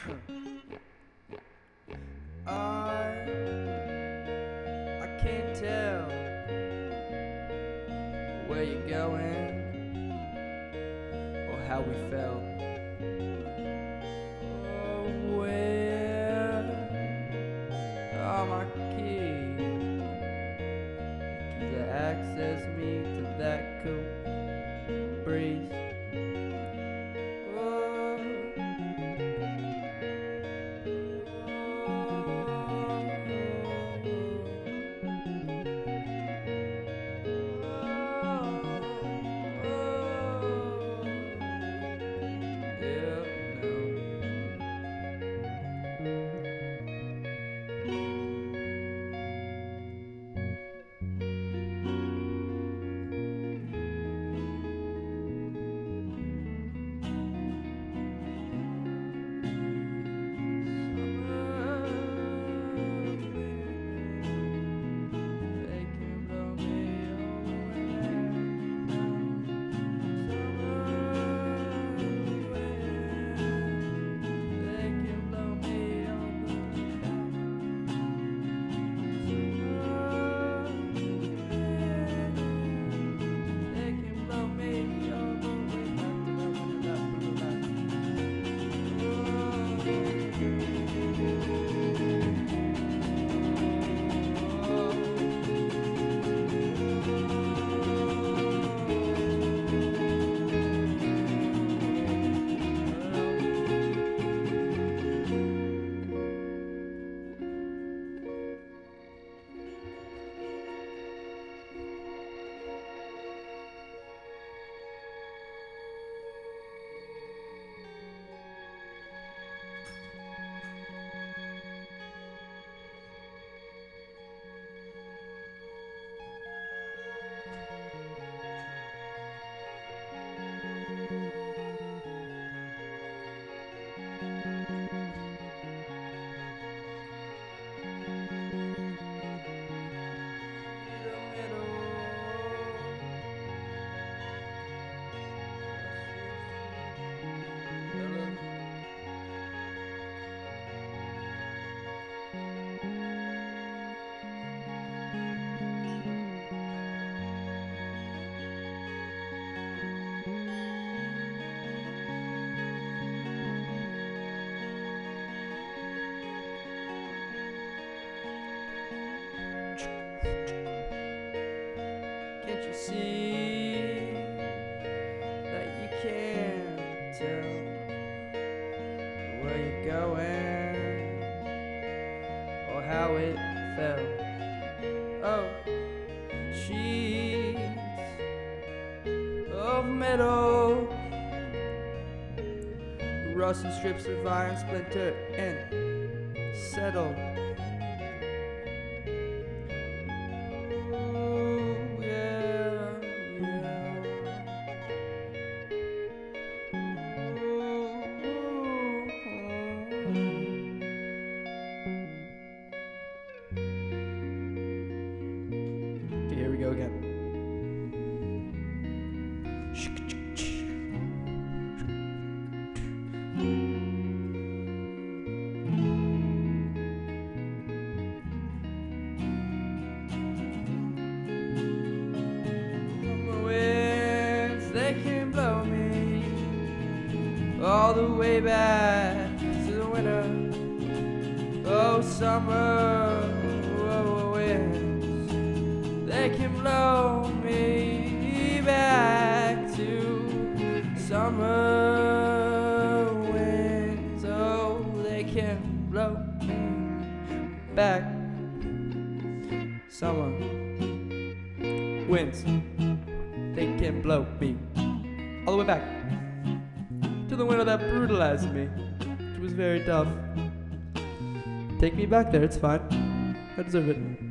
I can't tell where you're going or how we felt. Oh, where are my keys? Keys that access me to that cool breeze. Can't you see that you can't tell where you're going or how it felt? Oh, sheets of metal, rusty strips of iron splinter and settle. Okay, here we go again. The winds, they can blow me all the way back to the winter. Oh, summer, oh, winds, they can blow me back to summer winds. Oh, they can blow me back. Summer winds, they can blow me all the way back to the winter that brutalized me. It was very tough. Take me back there, it's fine. I deserve it.